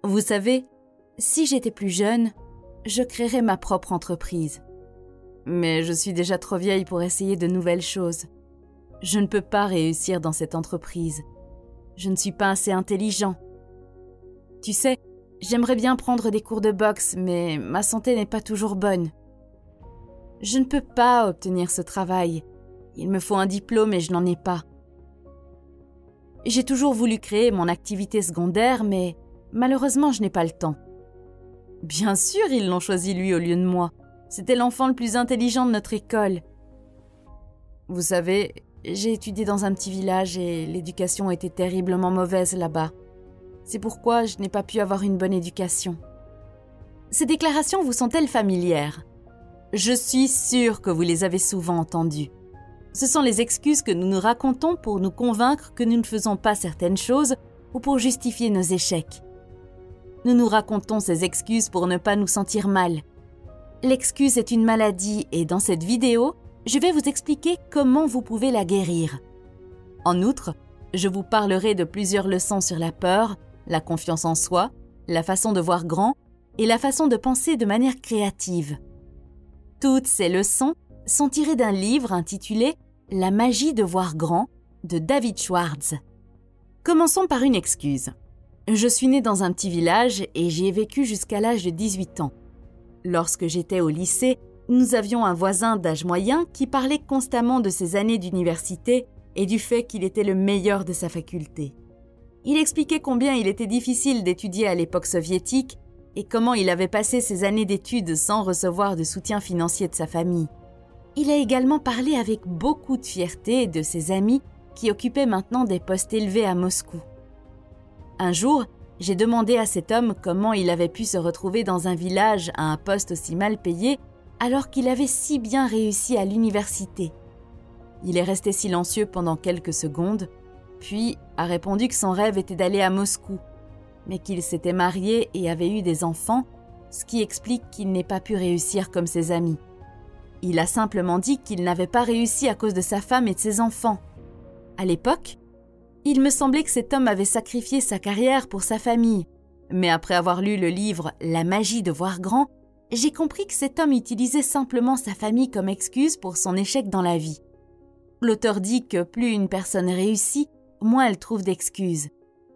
Vous savez, si j'étais plus jeune, je créerais ma propre entreprise. Mais je suis déjà trop vieille pour essayer de nouvelles choses. Je ne peux pas réussir dans cette entreprise. Je ne suis pas assez intelligent. Tu sais, j'aimerais bien prendre des cours de boxe, mais ma santé n'est pas toujours bonne. Je ne peux pas obtenir ce travail. Il me faut un diplôme et je n'en ai pas. J'ai toujours voulu créer mon activité secondaire, mais malheureusement, je n'ai pas le temps. Bien sûr, ils l'ont choisi lui au lieu de moi. C'était l'enfant le plus intelligent de notre école. Vous savez, j'ai étudié dans un petit village et l'éducation était terriblement mauvaise là-bas. C'est pourquoi je n'ai pas pu avoir une bonne éducation. Ces déclarations vous sont-elles familières? Je suis sûre que vous les avez souvent entendues. Ce sont les excuses que nous nous racontons pour nous convaincre que nous ne faisons pas certaines choses ou pour justifier nos échecs. Nous nous racontons ces excuses pour ne pas nous sentir mal. L'excuse est une maladie et dans cette vidéo, je vais vous expliquer comment vous pouvez la guérir. En outre, je vous parlerai de plusieurs leçons sur la peur, la confiance en soi, la façon de voir grand et la façon de penser de manière créative. Toutes ces leçons sont tirées d'un livre intitulé « La magie de voir grand » de David Schwartz. Commençons par une excuse. Je suis née dans un petit village et j'y ai vécu jusqu'à l'âge de 18 ans. Lorsque j'étais au lycée, nous avions un voisin d'âge moyen qui parlait constamment de ses années d'université et du fait qu'il était le meilleur de sa faculté. Il expliquait combien il était difficile d'étudier à l'époque soviétique et comment il avait passé ses années d'études sans recevoir de soutien financier de sa famille. Il a également parlé avec beaucoup de fierté de ses amis qui occupaient maintenant des postes élevés à Moscou. Un jour, j'ai demandé à cet homme comment il avait pu se retrouver dans un village à un poste aussi mal payé alors qu'il avait si bien réussi à l'université. Il est resté silencieux pendant quelques secondes, puis a répondu que son rêve était d'aller à Moscou, mais qu'il s'était marié et avait eu des enfants, ce qui explique qu'il n'ait pas pu réussir comme ses amis. Il a simplement dit qu'il n'avait pas réussi à cause de sa femme et de ses enfants. À l'époque, il me semblait que cet homme avait sacrifié sa carrière pour sa famille, mais après avoir lu le livre « La magie de voir grand », j'ai compris que cet homme utilisait simplement sa famille comme excuse pour son échec dans la vie. L'auteur dit que plus une personne réussit, moins elle trouve d'excuses.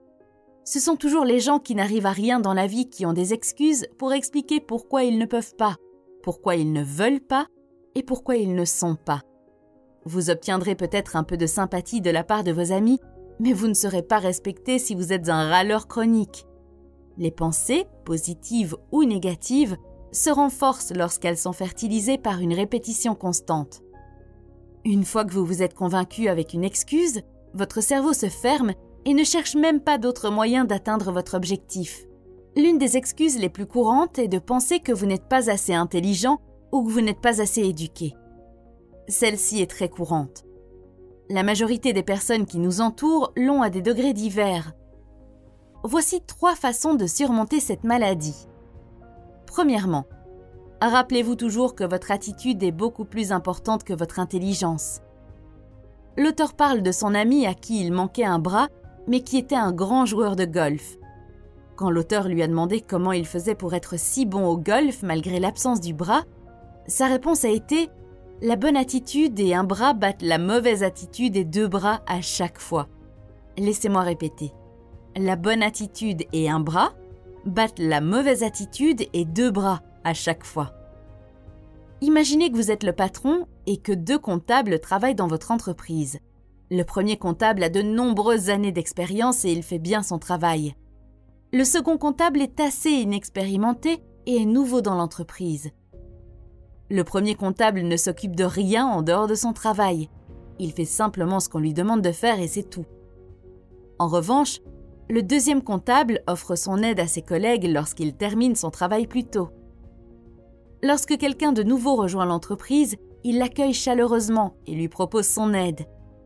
Ce sont toujours les gens qui n'arrivent à rien dans la vie qui ont des excuses pour expliquer pourquoi ils ne peuvent pas, pourquoi ils ne veulent pas et pourquoi ils ne sont pas. Vous obtiendrez peut-être un peu de sympathie de la part de vos amis, mais vous ne serez pas respecté si vous êtes un râleur chronique. Les pensées, positives ou négatives, se renforcent lorsqu'elles sont fertilisées par une répétition constante. Une fois que vous vous êtes convaincu avec une excuse, votre cerveau se ferme et ne cherche même pas d'autres moyens d'atteindre votre objectif. L'une des excuses les plus courantes est de penser que vous n'êtes pas assez intelligent ou que vous n'êtes pas assez éduqué. Celle-ci est très courante. La majorité des personnes qui nous entourent l'ont à des degrés divers. Voici 3 façons de surmonter cette maladie. Premièrement, rappelez-vous toujours que votre attitude est beaucoup plus importante que votre intelligence. L'auteur parle de son ami à qui il manquait un bras, mais qui était un grand joueur de golf. Quand l'auteur lui a demandé comment il faisait pour être si bon au golf malgré l'absence du bras, sa réponse a été « La bonne attitude et un bras battent la mauvaise attitude et 2 bras à chaque fois ». Laissez-moi répéter. La bonne attitude et un bras battent la mauvaise attitude et 2 bras à chaque fois. Imaginez que vous êtes le patron et que 2 comptables travaillent dans votre entreprise. Le premier comptable a de nombreuses années d'expérience et il fait bien son travail. Le second comptable est assez inexpérimenté et est nouveau dans l'entreprise. Le premier comptable ne s'occupe de rien en dehors de son travail. Il fait simplement ce qu'on lui demande de faire et c'est tout. En revanche, le deuxième comptable offre son aide à ses collègues lorsqu'il termine son travail plus tôt. Lorsque quelqu'un de nouveau rejoint l'entreprise, il l'accueille chaleureusement et lui propose son aide.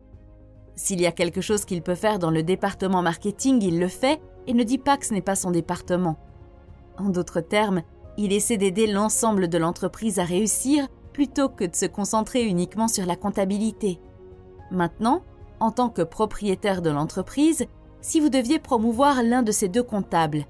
S'il y a quelque chose qu'il peut faire dans le département marketing, il le fait et ne dit pas que ce n'est pas son département. En d'autres termes, il essaie d'aider l'ensemble de l'entreprise à réussir plutôt que de se concentrer uniquement sur la comptabilité. Maintenant, en tant que propriétaire de l'entreprise, si vous deviez promouvoir l'un de ces 2 comptables,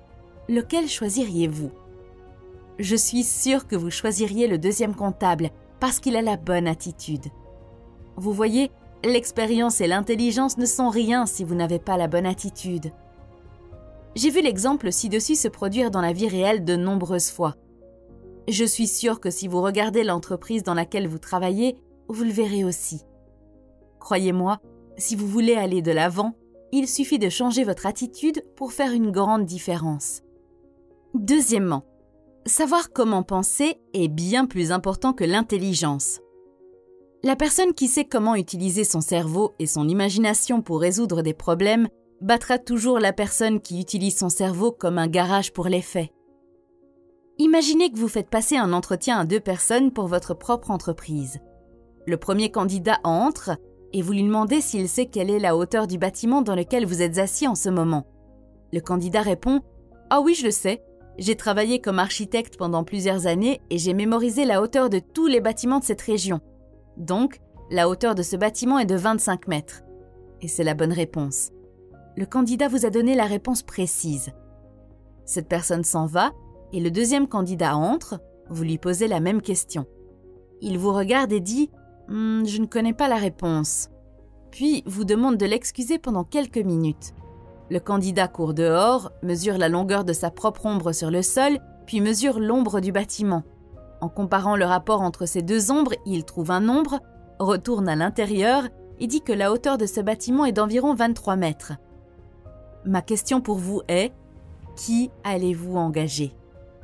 lequel choisiriez-vous? Je suis sûre que vous choisiriez le deuxième comptable parce qu'il a la bonne attitude. Vous voyez, l'expérience et l'intelligence ne sont rien si vous n'avez pas la bonne attitude. J'ai vu l'exemple ci-dessus se produire dans la vie réelle de nombreuses fois. Je suis sûre que si vous regardez l'entreprise dans laquelle vous travaillez, vous le verrez aussi. Croyez-moi, si vous voulez aller de l'avant, il suffit de changer votre attitude pour faire une grande différence. Deuxièmement, savoir comment penser est bien plus important que l'intelligence. La personne qui sait comment utiliser son cerveau et son imagination pour résoudre des problèmes battra toujours la personne qui utilise son cerveau comme un garage pour les faits. Imaginez que vous faites passer un entretien à 2 personnes pour votre propre entreprise. Le premier candidat entre et vous lui demandez s'il sait quelle est la hauteur du bâtiment dans lequel vous êtes assis en ce moment. Le candidat répond « Ah oui, je le sais. J'ai travaillé comme architecte pendant plusieurs années et j'ai mémorisé la hauteur de tous les bâtiments de cette région. Donc, la hauteur de ce bâtiment est de 25 mètres. » Et c'est la bonne réponse. Le candidat vous a donné la réponse précise. Cette personne s'en va et le deuxième candidat entre, vous lui posez la même question. Il vous regarde et dit « Je ne connais pas la réponse ». Puis vous demande de l'excuser pendant quelques minutes. Le candidat court dehors, mesure la longueur de sa propre ombre sur le sol, puis mesure l'ombre du bâtiment. En comparant le rapport entre ces 2 ombres, il trouve un nombre, retourne à l'intérieur et dit que la hauteur de ce bâtiment est d'environ 23 mètres. Ma question pour vous est, qui allez-vous engager?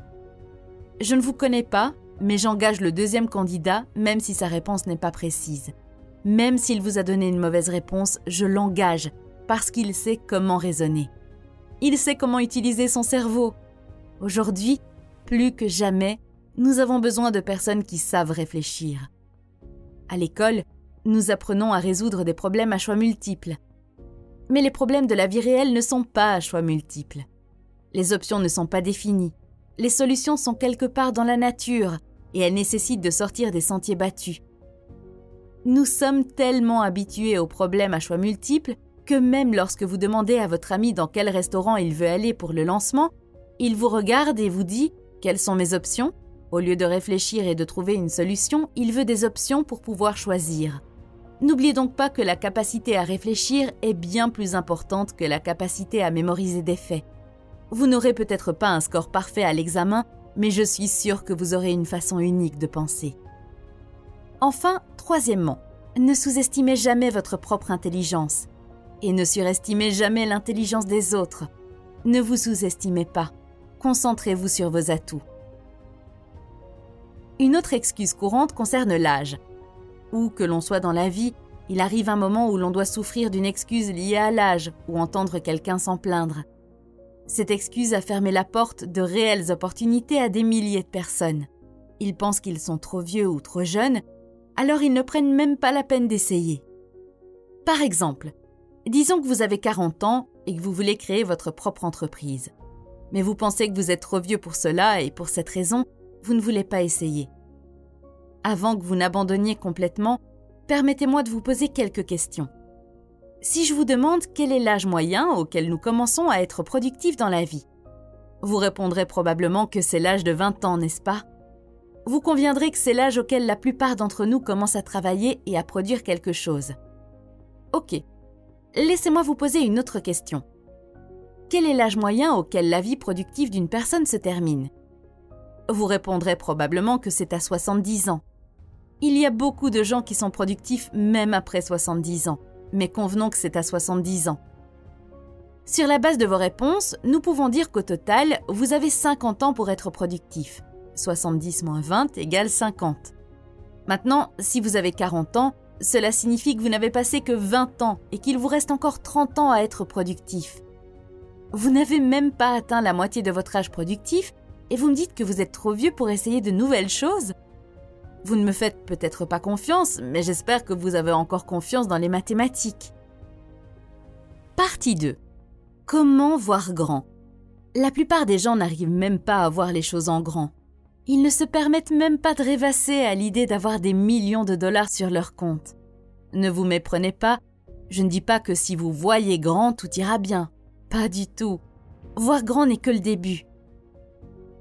Je ne vous connais pas, mais j'engage le deuxième candidat, même si sa réponse n'est pas précise. Même s'il vous a donné une mauvaise réponse, je l'engage, parce qu'il sait comment raisonner. Il sait comment utiliser son cerveau. Aujourd'hui, plus que jamais, nous avons besoin de personnes qui savent réfléchir. À l'école, nous apprenons à résoudre des problèmes à choix multiples. Mais les problèmes de la vie réelle ne sont pas à choix multiples. Les options ne sont pas définies. Les solutions sont quelque part dans la nature et elles nécessitent de sortir des sentiers battus. Nous sommes tellement habitués aux problèmes à choix multiples que même lorsque vous demandez à votre ami dans quel restaurant il veut aller pour le lancement, il vous regarde et vous dit « Quelles sont mes options ?» Au lieu de réfléchir et de trouver une solution, il veut des options pour pouvoir choisir. N'oubliez donc pas que la capacité à réfléchir est bien plus importante que la capacité à mémoriser des faits. Vous n'aurez peut-être pas un score parfait à l'examen, mais je suis sûre que vous aurez une façon unique de penser. Enfin, troisièmement, ne sous-estimez jamais votre propre intelligence et ne surestimez jamais l'intelligence des autres. Ne vous sous-estimez pas. Concentrez-vous sur vos atouts. Une autre excuse courante concerne l'âge. Où que l'on soit dans la vie, il arrive un moment où l'on doit souffrir d'une excuse liée à l'âge ou entendre quelqu'un s'en plaindre. Cette excuse a fermé la porte de réelles opportunités à des milliers de personnes. Ils pensent qu'ils sont trop vieux ou trop jeunes, alors ils ne prennent même pas la peine d'essayer. Par exemple, disons que vous avez 40 ans et que vous voulez créer votre propre entreprise. Mais vous pensez que vous êtes trop vieux pour cela et pour cette raison, vous ne voulez pas essayer. Avant que vous n'abandonniez complètement, permettez-moi de vous poser quelques questions. Si je vous demande quel est l'âge moyen auquel nous commençons à être productifs dans la vie, vous répondrez probablement que c'est l'âge de 20 ans, n'est-ce pas? Vous conviendrez que c'est l'âge auquel la plupart d'entre nous commencent à travailler et à produire quelque chose. Ok, laissez-moi vous poser une autre question. Quel est l'âge moyen auquel la vie productive d'une personne se termine? Vous répondrez probablement que c'est à 70 ans. Il y a beaucoup de gens qui sont productifs même après 70 ans, mais convenons que c'est à 70 ans. Sur la base de vos réponses, nous pouvons dire qu'au total, vous avez 50 ans pour être productif. 70 moins 20 égale 50. Maintenant, si vous avez 40 ans, cela signifie que vous n'avez passé que 20 ans et qu'il vous reste encore 30 ans à être productif. Vous n'avez même pas atteint la moitié de votre âge productif et vous me dites que vous êtes trop vieux pour essayer de nouvelles choses? Vous ne me faites peut-être pas confiance, mais j'espère que vous avez encore confiance dans les mathématiques. Partie 2. Comment voir grand? La plupart des gens n'arrivent même pas à voir les choses en grand. Ils ne se permettent même pas de rêvasser à l'idée d'avoir des millions de dollars sur leur compte. Ne vous méprenez pas, je ne dis pas que si vous voyez grand, tout ira bien. Pas du tout. Voir grand n'est que le début.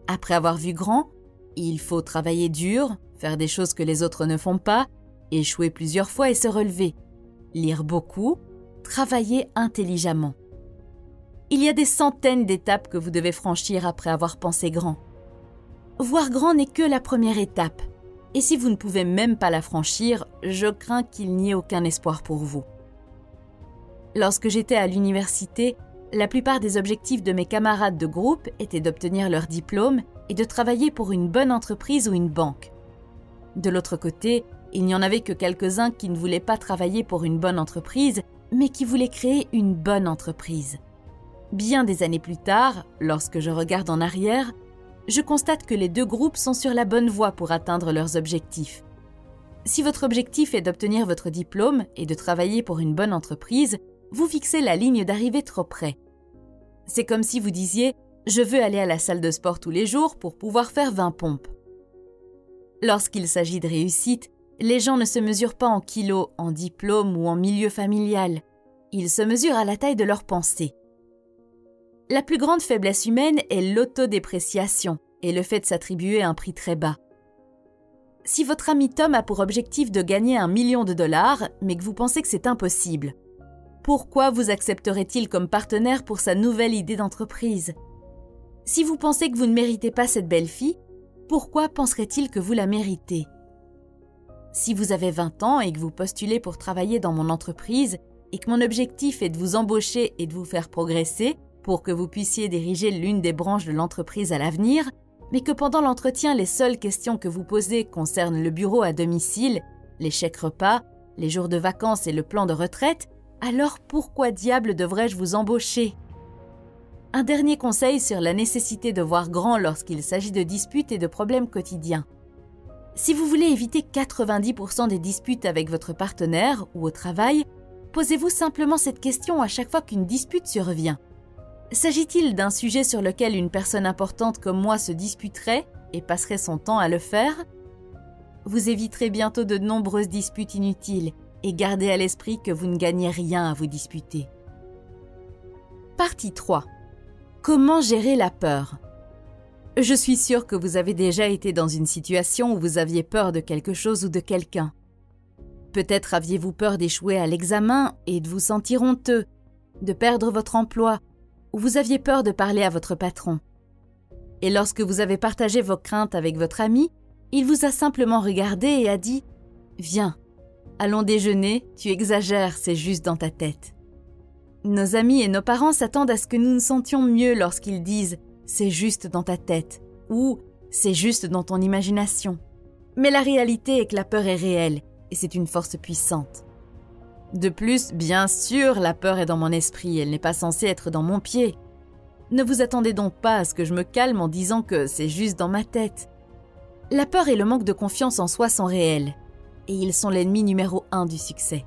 Après avoir vu grand, il faut travailler dur, faire des choses que les autres ne font pas, échouer plusieurs fois et se relever, lire beaucoup, travailler intelligemment. Il y a des centaines d'étapes que vous devez franchir après avoir pensé grand. Voir grand n'est que la première étape, et si vous ne pouvez même pas la franchir, je crains qu'il n'y ait aucun espoir pour vous. Lorsque j'étais à l'université, la plupart des objectifs de mes camarades de groupe étaient d'obtenir leur diplôme et de travailler pour une bonne entreprise ou une banque. De l'autre côté, il n'y en avait que quelques-uns qui ne voulaient pas travailler pour une bonne entreprise, mais qui voulaient créer une bonne entreprise. Bien des années plus tard, lorsque je regarde en arrière, je constate que les deux groupes sont sur la bonne voie pour atteindre leurs objectifs. Si votre objectif est d'obtenir votre diplôme et de travailler pour une bonne entreprise, vous fixez la ligne d'arrivée trop près. C'est comme si vous disiez « Je veux aller à la salle de sport tous les jours pour pouvoir faire 20 pompes ». Lorsqu'il s'agit de réussite, les gens ne se mesurent pas en kilos, en diplôme ou en milieu familial. Ils se mesurent à la taille de leurs pensées. La plus grande faiblesse humaine est l'autodépréciation et le fait de s'attribuer un prix très bas. Si votre ami Tom a pour objectif de gagner $1 million, mais que vous pensez que c'est impossible, pourquoi vous accepterait-il comme partenaire pour sa nouvelle idée d'entreprise? Si vous pensez que vous ne méritez pas cette belle fille, pourquoi penserait-il que vous la méritez? Si vous avez 20 ans et que vous postulez pour travailler dans mon entreprise et que mon objectif est de vous embaucher et de vous faire progresser pour que vous puissiez diriger l'une des branches de l'entreprise à l'avenir, mais que pendant l'entretien, les seules questions que vous posez concernent le bureau à domicile, les chèques repas, les jours de vacances et le plan de retraite, alors pourquoi diable devrais-je vous embaucher? Un dernier conseil sur la nécessité de voir grand lorsqu'il s'agit de disputes et de problèmes quotidiens. Si vous voulez éviter 90% des disputes avec votre partenaire ou au travail, posez-vous simplement cette question à chaque fois qu'une dispute survient. S'agit-il d'un sujet sur lequel une personne importante comme moi se disputerait et passerait son temps à le faire? Vous éviterez bientôt de nombreuses disputes inutiles et gardez à l'esprit que vous ne gagnez rien à vous disputer. Partie 3. Comment gérer la peur? Je suis sûre que vous avez déjà été dans une situation où vous aviez peur de quelque chose ou de quelqu'un. Peut-être aviez-vous peur d'échouer à l'examen et de vous sentir honteux, de perdre votre emploi, ou vous aviez peur de parler à votre patron. Et lorsque vous avez partagé vos craintes avec votre ami, il vous a simplement regardé et a dit « Viens, allons déjeuner, tu exagères, c'est juste dans ta tête. » Nos amis et nos parents s'attendent à ce que nous nous sentions mieux lorsqu'ils disent « c'est juste dans ta tête » ou « c'est juste dans ton imagination ». Mais la réalité est que la peur est réelle et c'est une force puissante. De plus, bien sûr, la peur est dans mon esprit, elle n'est pas censée être dans mon pied. Ne vous attendez donc pas à ce que je me calme en disant que c'est juste dans ma tête. La peur et le manque de confiance en soi sont réels, et ils sont l'ennemi numéro 1 du succès.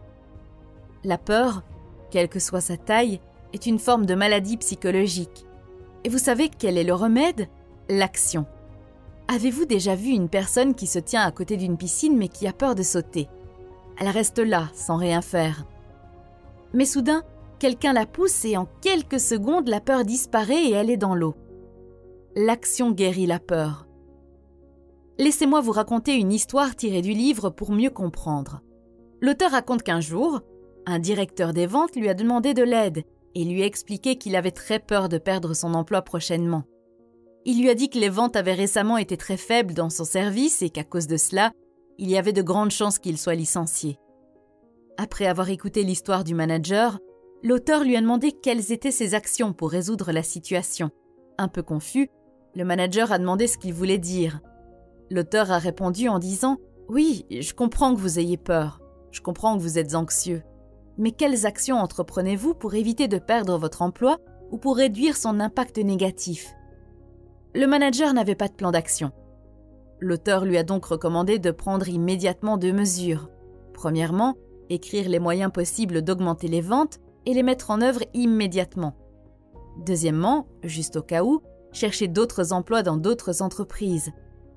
La peur, quelle que soit sa taille, est une forme de maladie psychologique. Et vous savez quel est le remède? L'action. Avez-vous déjà vu une personne qui se tient à côté d'une piscine mais qui a peur de sauter? Elle reste là, sans rien faire. Mais soudain, quelqu'un la pousse et en quelques secondes, la peur disparaît et elle est dans l'eau. L'action guérit la peur. Laissez-moi vous raconter une histoire tirée du livre pour mieux comprendre. L'auteur raconte qu'un jour, un directeur des ventes lui a demandé de l'aide et lui a expliqué qu'il avait très peur de perdre son emploi prochainement. Il lui a dit que les ventes avaient récemment été très faibles dans son service et qu'à cause de cela, il y avait de grandes chances qu'il soit licencié. Après avoir écouté l'histoire du manager, l'auteur lui a demandé quelles étaient ses actions pour résoudre la situation. Un peu confus, le manager a demandé ce qu'il voulait dire. L'auteur a répondu en disant « Oui, je comprends que vous ayez peur, je comprends que vous êtes anxieux. Mais quelles actions entreprenez-vous pour éviter de perdre votre emploi ou pour réduire son impact négatif ?» Le manager n'avait pas de plan d'action. L'auteur lui a donc recommandé de prendre immédiatement 2 mesures. Premièrement, écrire les moyens possibles d'augmenter les ventes et les mettre en œuvre immédiatement. Deuxièmement, juste au cas où, chercher d'autres emplois dans d'autres entreprises.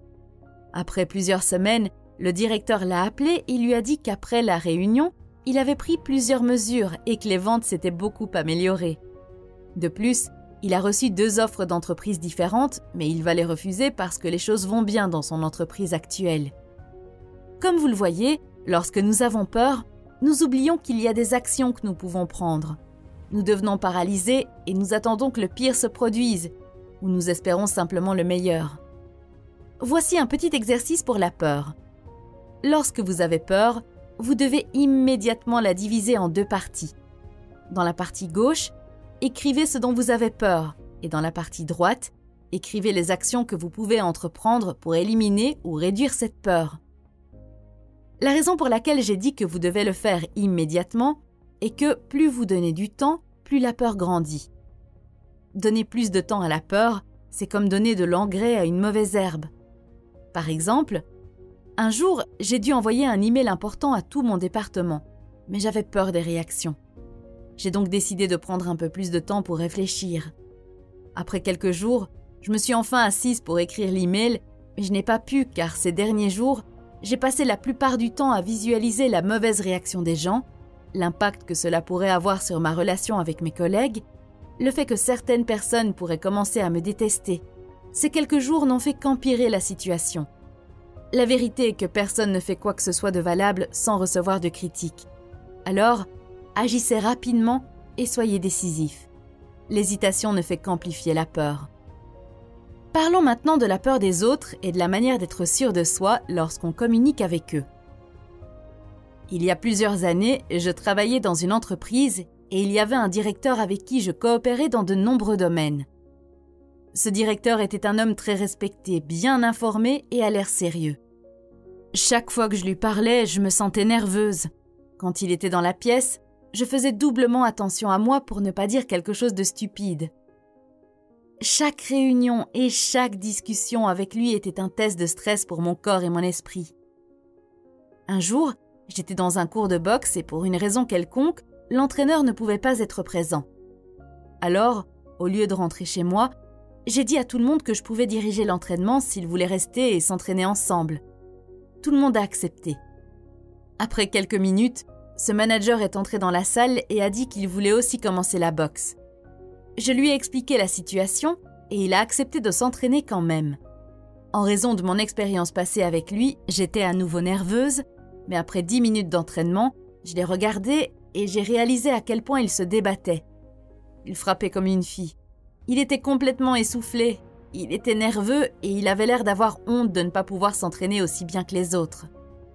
Après plusieurs semaines, le directeur l'a appelé et lui a dit qu'après la réunion, il avait pris plusieurs mesures et que les ventes s'étaient beaucoup améliorées. De plus, Il a reçu 2 offres d'entreprises différentes, mais il va les refuser parce que les choses vont bien dans son entreprise actuelle. Comme vous le voyez, lorsque nous avons peur, nous oublions qu'il y a des actions que nous pouvons prendre. Nous devenons paralysés et nous attendons que le pire se produise, ou nous espérons simplement le meilleur. Voici un petit exercice pour la peur. Lorsque vous avez peur, vous devez immédiatement la diviser en 2 parties. Dans la partie gauche, écrivez ce dont vous avez peur, et dans la partie droite, écrivez les actions que vous pouvez entreprendre pour éliminer ou réduire cette peur. La raison pour laquelle j'ai dit que vous devez le faire immédiatement est que plus vous donnez du temps, plus la peur grandit. Donner plus de temps à la peur, c'est comme donner de l'engrais à une mauvaise herbe. Par exemple, un jour, j'ai dû envoyer un email important à tout mon département, mais j'avais peur des réactions. J'ai donc décidé de prendre un peu plus de temps pour réfléchir. Après quelques jours, je me suis enfin assise pour écrire l'email, mais je n'ai pas pu car ces derniers jours, j'ai passé la plupart du temps à visualiser la mauvaise réaction des gens, l'impact que cela pourrait avoir sur ma relation avec mes collègues, le fait que certaines personnes pourraient commencer à me détester. Ces quelques jours n'ont fait qu'empirer la situation. La vérité est que personne ne fait quoi que ce soit de valable sans recevoir de critiques. Alors, agissez rapidement et soyez décisif. L'hésitation ne fait qu'amplifier la peur. Parlons maintenant de la peur des autres et de la manière d'être sûr de soi lorsqu'on communique avec eux. Il y a plusieurs années, je travaillais dans une entreprise et il y avait un directeur avec qui je coopérais dans de nombreux domaines. Ce directeur était un homme très respecté, bien informé et à l'air sérieux. Chaque fois que je lui parlais, je me sentais nerveuse. Quand il était dans la pièce, je faisais doublement attention à moi pour ne pas dire quelque chose de stupide. Chaque réunion et chaque discussion avec lui était un test de stress pour mon corps et mon esprit. Un jour, j'étais dans un cours de boxe et pour une raison quelconque, l'entraîneur ne pouvait pas être présent. Alors, au lieu de rentrer chez moi, j'ai dit à tout le monde que je pouvais diriger l'entraînement s'ils voulaient rester et s'entraîner ensemble. Tout le monde a accepté. Après quelques minutes, ce manager est entré dans la salle et a dit qu'il voulait aussi commencer la boxe. Je lui ai expliqué la situation et il a accepté de s'entraîner quand même. En raison de mon expérience passée avec lui, j'étais à nouveau nerveuse, mais après 10 minutes d'entraînement, je l'ai regardé et j'ai réalisé à quel point il se débattait. Il frappait comme une fille. Il était complètement essoufflé, il était nerveux et il avait l'air d'avoir honte de ne pas pouvoir s'entraîner aussi bien que les autres.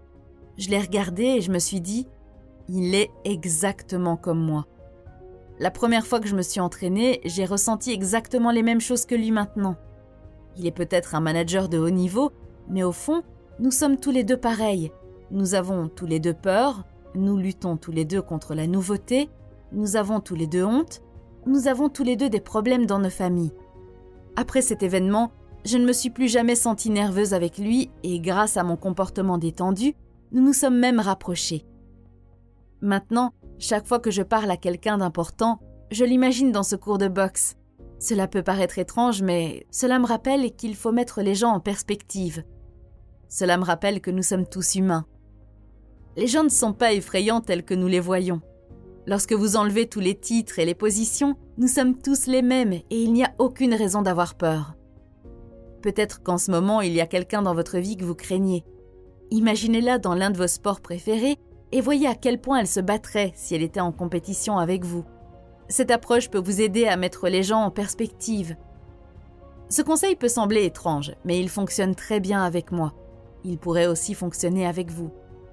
Je l'ai regardé et je me suis dit, il est exactement comme moi. La première fois que je me suis entraînée, j'ai ressenti exactement les mêmes choses que lui maintenant. Il est peut-être un manager de haut niveau, mais au fond, nous sommes tous les deux pareils. Nous avons tous les deux peur, nous luttons tous les deux contre la nouveauté, nous avons tous les deux honte, nous avons tous les deux des problèmes dans nos familles. Après cet événement, je ne me suis plus jamais sentie nerveuse avec lui et grâce à mon comportement détendu, nous nous sommes même rapprochés. Maintenant, chaque fois que je parle à quelqu'un d'important, je l'imagine dans ce cours de boxe. Cela peut paraître étrange, mais cela me rappelle qu'il faut mettre les gens en perspective. Cela me rappelle que nous sommes tous humains. Les gens ne sont pas effrayants tels que nous les voyons. Lorsque vous enlevez tous les titres et les positions, nous sommes tous les mêmes et il n'y a aucune raison d'avoir peur. Peut-être qu'en ce moment, il y a quelqu'un dans votre vie que vous craignez. Imaginez-la dans l'un de vos sports préférés et voyez à quel point elle se battrait si elle était en compétition avec vous. Cette approche peut vous aider à mettre les gens en perspective. Ce conseil peut sembler étrange, mais il fonctionne très bien avec moi. Il pourrait aussi fonctionner avec vous.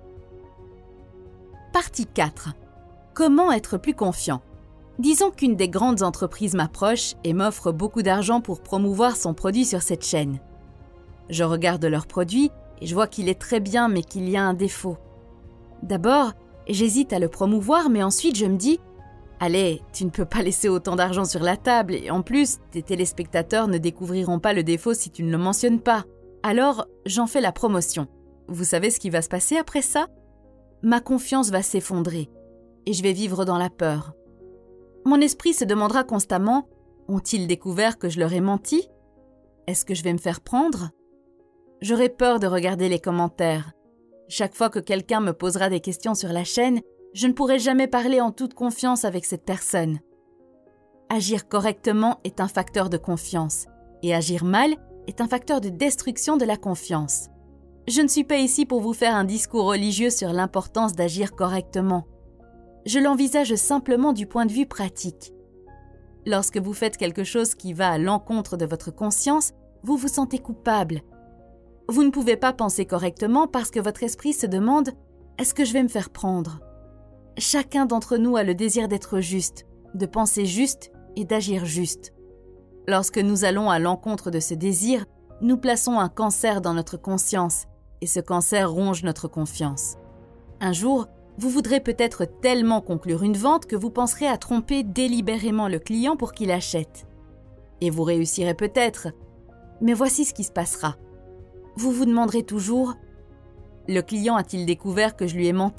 Partie 4. Comment être plus confiant? Disons qu'une des grandes entreprises m'approche et m'offre beaucoup d'argent pour promouvoir son produit sur cette chaîne. Je regarde leur produit et je vois qu'il est très bien mais qu'il y a un défaut. D'abord, j'hésite à le promouvoir mais ensuite je me dis « Allez, tu ne peux pas laisser autant d'argent sur la table et en plus, tes téléspectateurs ne découvriront pas le défaut si tu ne le mentionnes pas. » Alors, j'en fais la promotion. Vous savez ce qui va se passer après ça? Ma confiance va s'effondrer et je vais vivre dans la peur. Mon esprit se demandera constamment « Ont-ils découvert que je leur ai menti? Est-ce que je vais me faire prendre ?» J'aurai peur de regarder les commentaires. Chaque fois que quelqu'un me posera des questions sur la chaîne, je ne pourrai jamais parler en toute confiance avec cette personne. Agir correctement est un facteur de confiance et agir mal est un facteur de destruction de la confiance. Je ne suis pas ici pour vous faire un discours religieux sur l'importance d'agir correctement. Je l'envisage simplement du point de vue pratique. Lorsque vous faites quelque chose qui va à l'encontre de votre conscience, vous vous sentez coupable. Vous ne pouvez pas penser correctement parce que votre esprit se demande « Est-ce que je vais me faire prendre ?» Chacun d'entre nous a le désir d'être juste, de penser juste et d'agir juste. Lorsque nous allons à l'encontre de ce désir, nous plaçons un cancer dans notre conscience et ce cancer ronge notre confiance. Un jour, vous voudrez peut-être tellement conclure une vente que vous penserez à tromper délibérément le client pour qu'il achète. Et vous réussirez peut-être, mais voici ce qui se passera. Vous vous demanderez toujours « Le client a-t-il découvert que je lui ai menti ?»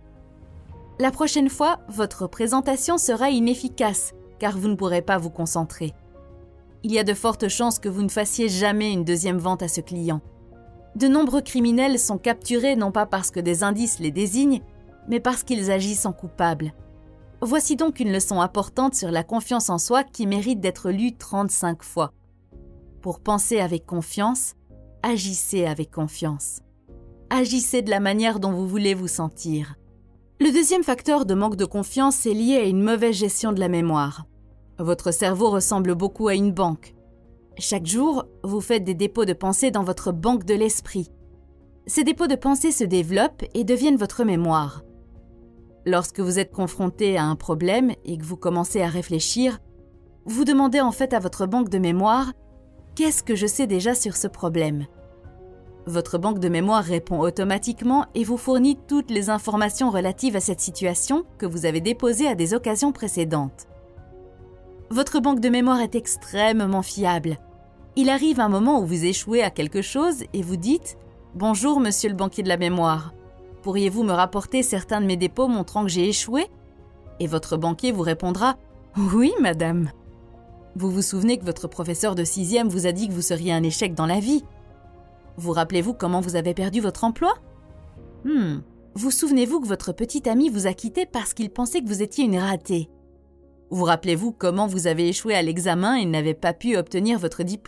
La prochaine fois, votre présentation sera inefficace car vous ne pourrez pas vous concentrer. Il y a de fortes chances que vous ne fassiez jamais une deuxième vente à ce client. De nombreux criminels sont capturés non pas parce que des indices les désignent, mais parce qu'ils agissent en coupables. Voici donc une leçon importante sur la confiance en soi qui mérite d'être lue 35 fois. Pour penser avec confiance, agissez avec confiance. Agissez de la manière dont vous voulez vous sentir. Le deuxième facteur de manque de confiance est lié à une mauvaise gestion de la mémoire. Votre cerveau ressemble beaucoup à une banque. Chaque jour, vous faites des dépôts de pensée dans votre banque de l'esprit. Ces dépôts de pensée se développent et deviennent votre mémoire. Lorsque vous êtes confronté à un problème et que vous commencez à réfléchir, vous demandez en fait à votre banque de mémoire « Qu'est-ce que je sais déjà sur ce problème ?» Votre banque de mémoire répond automatiquement et vous fournit toutes les informations relatives à cette situation que vous avez déposées à des occasions précédentes. Votre banque de mémoire est extrêmement fiable. Il arrive un moment où vous échouez à quelque chose et vous dites « Bonjour, monsieur le banquier de la mémoire. Pourriez-vous me rapporter certains de mes dépôts montrant que j'ai échoué ?» Et votre banquier vous répondra « Oui, madame. » Vous vous souvenez que votre professeur de 6e vous a dit que vous seriez un échec dans la vie. Vous rappelez-vous comment vous avez perdu votre emploi ? Vous souvenez-vous que votre petit ami vous a quitté parce qu'il pensait que vous étiez une ratée ? Vous rappelez-vous comment vous avez échoué à l'examen et n'avez pas pu obtenir votre diplôme ?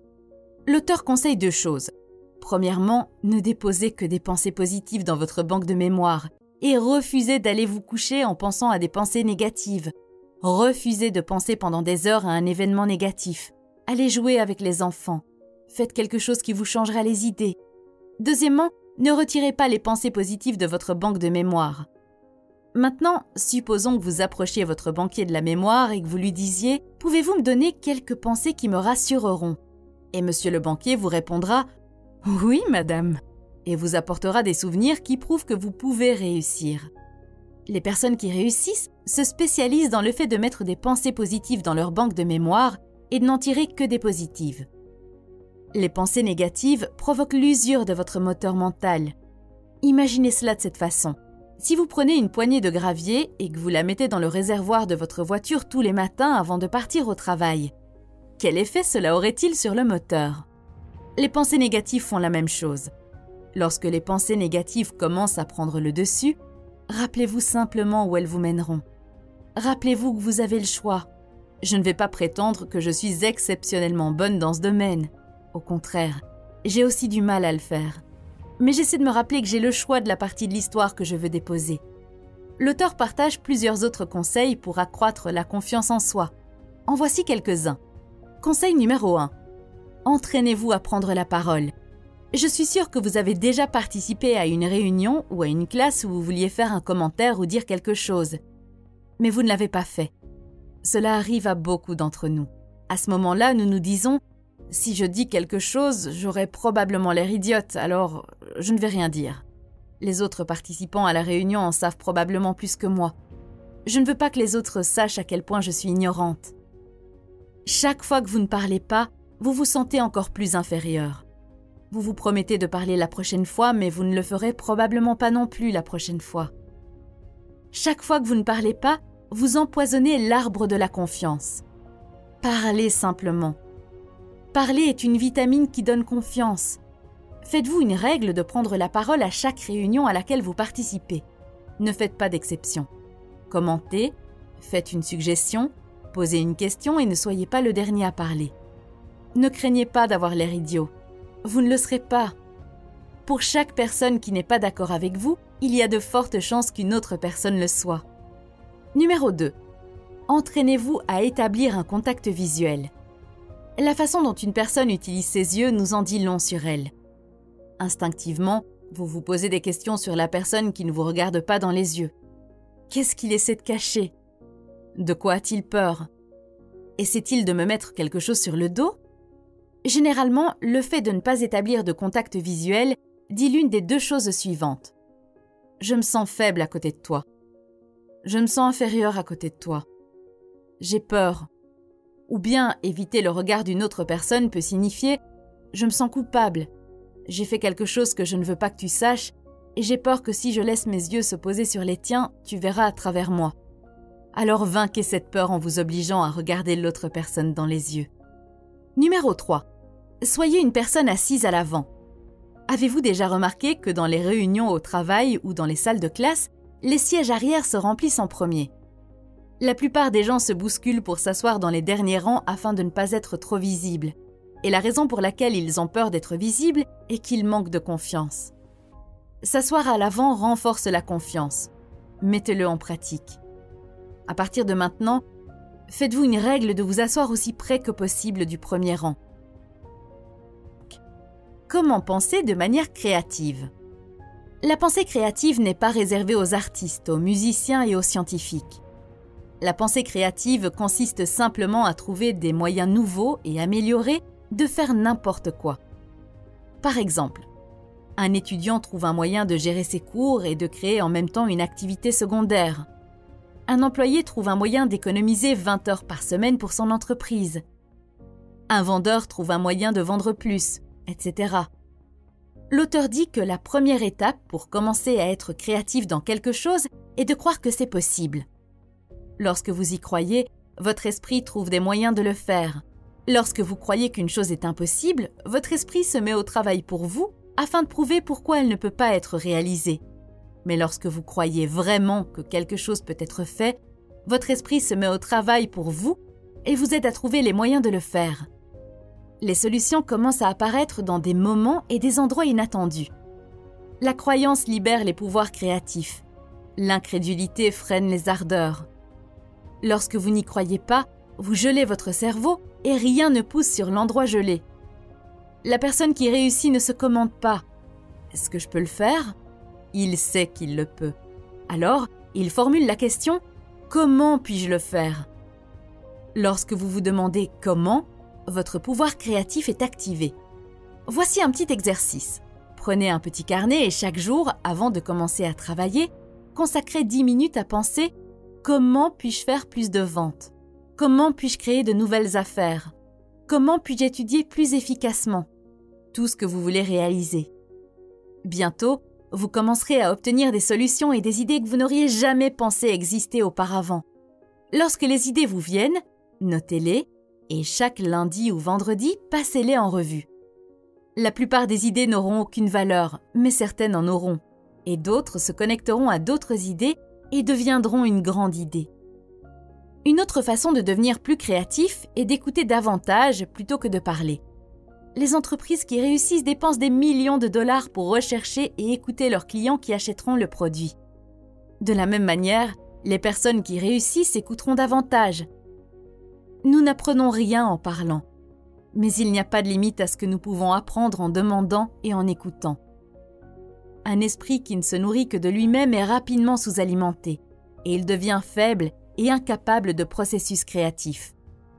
L'auteur conseille 2 choses. Premièrement, ne déposez que des pensées positives dans votre banque de mémoire et refusez d'aller vous coucher en pensant à des pensées négatives. Refusez de penser pendant des heures à un événement négatif. Allez jouer avec les enfants. Faites quelque chose qui vous changera les idées. Deuxièmement, ne retirez pas les pensées positives de votre banque de mémoire. Maintenant, supposons que vous approchiez votre banquier de la mémoire et que vous lui disiez « Pouvez-vous me donner quelques pensées qui me rassureront ?» Et monsieur le banquier vous répondra « Oui, madame » et vous apportera des souvenirs qui prouvent que vous pouvez réussir. Les personnes qui réussissent se spécialisent dans le fait de mettre des pensées positives dans leur banque de mémoire et de n'en tirer que des positives. Les pensées négatives provoquent l'usure de votre moteur mental. Imaginez cela de cette façon. Si vous prenez une poignée de gravier et que vous la mettez dans le réservoir de votre voiture tous les matins avant de partir au travail, quel effet cela aurait-il sur le moteur ? Les pensées négatives font la même chose. Lorsque les pensées négatives commencent à prendre le dessus, rappelez-vous simplement où elles vous mèneront. Rappelez-vous que vous avez le choix. Je ne vais pas prétendre que je suis exceptionnellement bonne dans ce domaine. Au contraire, j'ai aussi du mal à le faire. Mais j'essaie de me rappeler que j'ai le choix de la partie de l'histoire que je veux déposer. L'auteur partage plusieurs autres conseils pour accroître la confiance en soi. En voici quelques-uns. Conseil numéro 1. Entraînez-vous à prendre la parole. Je suis sûre que vous avez déjà participé à une réunion ou à une classe où vous vouliez faire un commentaire ou dire quelque chose. Mais vous ne l'avez pas fait. Cela arrive à beaucoup d'entre nous. À ce moment-là, nous nous disons « Si je dis quelque chose, j'aurai probablement l'air idiote, alors je ne vais rien dire. Les autres participants à la réunion en savent probablement plus que moi. Je ne veux pas que les autres sachent à quel point je suis ignorante. » Chaque fois que vous ne parlez pas, vous vous sentez encore plus inférieur. Vous vous promettez de parler la prochaine fois, mais vous ne le ferez probablement pas non plus la prochaine fois. Chaque fois que vous ne parlez pas, vous empoisonnez l'arbre de la confiance. Parlez simplement. Parler est une vitamine qui donne confiance. Faites-vous une règle de prendre la parole à chaque réunion à laquelle vous participez. Ne faites pas d'exception. Commentez, faites une suggestion, Posez une question et ne soyez pas le dernier à parler. Ne craignez pas d'avoir l'air idiot. Vous ne le serez pas. Pour chaque personne qui n'est pas d'accord avec vous, il y a de fortes chances qu'une autre personne le soit. Numéro 2. Entraînez-vous à établir un contact visuel. La façon dont une personne utilise ses yeux nous en dit long sur elle. Instinctivement, vous vous posez des questions sur la personne qui ne vous regarde pas dans les yeux. Qu'est-ce qu'il essaie de cacher? De quoi a-t-il peur? Essaie-t-il de me mettre quelque chose sur le dos? Généralement, le fait de ne pas établir de contact visuel dit l'une des deux choses suivantes. Je me sens faible à côté de toi. Je me sens inférieur à côté de toi. J'ai peur. Ou bien éviter le regard d'une autre personne peut signifier « je me sens coupable ». J'ai fait quelque chose que je ne veux pas que tu saches et j'ai peur que si je laisse mes yeux se poser sur les tiens, tu verras à travers moi. Alors vainquez cette peur en vous obligeant à regarder l'autre personne dans les yeux. Numéro 3. Soyez une personne assise à l'avant. Avez-vous déjà remarqué que dans les réunions au travail ou dans les salles de classe, les sièges arrière se remplissent en premier? La plupart des gens se bousculent pour s'asseoir dans les derniers rangs afin de ne pas être trop visibles. Et la raison pour laquelle ils ont peur d'être visibles est qu'ils manquent de confiance. S'asseoir à l'avant renforce la confiance. Mettez-le en pratique. À partir de maintenant, faites-vous une règle de vous asseoir aussi près que possible du premier rang. Comment penser de manière créative? La pensée créative n'est pas réservée aux artistes, aux musiciens et aux scientifiques. La pensée créative consiste simplement à trouver des moyens nouveaux et améliorés de faire n'importe quoi. Par exemple, un étudiant trouve un moyen de gérer ses cours et de créer en même temps une activité secondaire. Un employé trouve un moyen d'économiser 20 heures par semaine pour son entreprise. Un vendeur trouve un moyen de vendre plus, etc. L'auteur dit que la première étape pour commencer à être créatif dans quelque chose est de croire que c'est possible. Lorsque vous y croyez, votre esprit trouve des moyens de le faire. Lorsque vous croyez qu'une chose est impossible, votre esprit se met au travail pour vous afin de prouver pourquoi elle ne peut pas être réalisée. Mais lorsque vous croyez vraiment que quelque chose peut être fait, votre esprit se met au travail pour vous et vous aide à trouver les moyens de le faire. Les solutions commencent à apparaître dans des moments et des endroits inattendus. La croyance libère les pouvoirs créatifs. L'incrédulité freine les ardeurs. Lorsque vous n'y croyez pas, vous gelez votre cerveau et rien ne pousse sur l'endroit gelé. La personne qui réussit ne se commande pas. Est-ce que je peux le faire? Il sait qu'il le peut. Alors, il formule la question « Comment puis-je le faire ?» Lorsque vous vous demandez « Comment ?», votre pouvoir créatif est activé. Voici un petit exercice. Prenez un petit carnet et chaque jour, avant de commencer à travailler, consacrez 10 minutes à penser « Comment puis-je faire plus de ventes ? Comment puis-je créer de nouvelles affaires ? Comment puis-je étudier plus efficacement ?» Tout ce que vous voulez réaliser. Bientôt, vous commencerez à obtenir des solutions et des idées que vous n'auriez jamais pensé exister auparavant. Lorsque les idées vous viennent, notez-les et chaque lundi ou vendredi, passez-les en revue. La plupart des idées n'auront aucune valeur, mais certaines en auront, et d'autres se connecteront à d'autres idées et deviendront une grande idée. Une autre façon de devenir plus créatif est d'écouter davantage plutôt que de parler. Les entreprises qui réussissent dépensent des millions de dollars pour rechercher et écouter leurs clients qui achèteront le produit. De la même manière, les personnes qui réussissent écouteront davantage. Nous n'apprenons rien en parlant, mais il n'y a pas de limite à ce que nous pouvons apprendre en demandant et en écoutant. Un esprit qui ne se nourrit que de lui-même est rapidement sous-alimenté, et il devient faible et incapable de processus créatifs.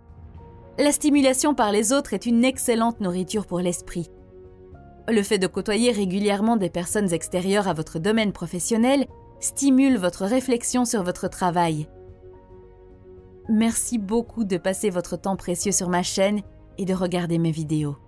La stimulation par les autres est une excellente nourriture pour l'esprit. Le fait de côtoyer régulièrement des personnes extérieures à votre domaine professionnel stimule votre réflexion sur votre travail. Merci beaucoup de passer votre temps précieux sur ma chaîne et de regarder mes vidéos.